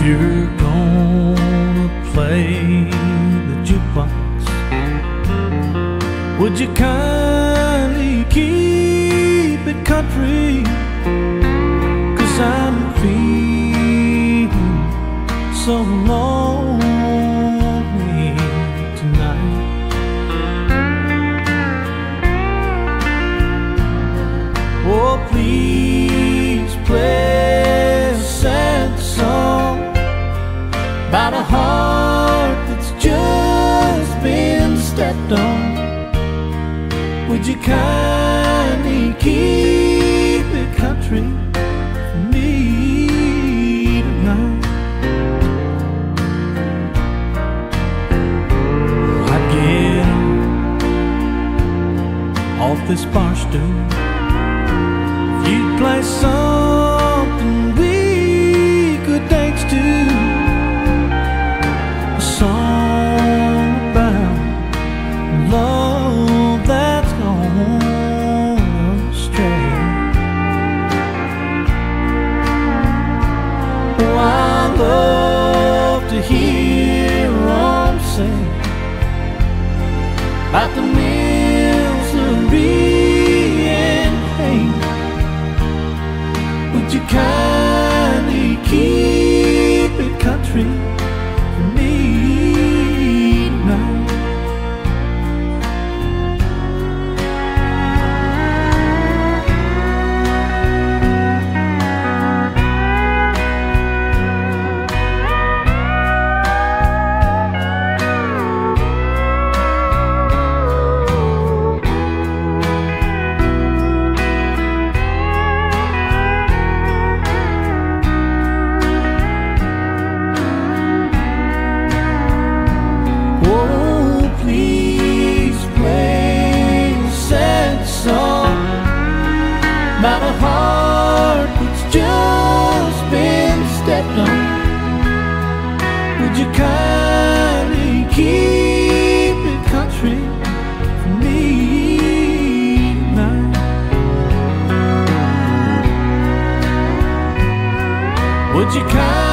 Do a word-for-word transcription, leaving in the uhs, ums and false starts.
you're gonna play the jukebox, would you kindly keep it country? 'Cause I'm feeling so lonely tonight. Oh, please play a sad song about a heart that's just been stepped on. Would you kindly keep it country for me tonight? I'd get off this bar stool if you'd play something we could dance to, a song about love that's gone astray. Oh, I love to hear them sing about the misery and pain. Would you kindly keep it country for me tonight? Oh, please play a sad song about a heart that's just been stepped on. Would you kindly keep it country for me tonight? Would you kindly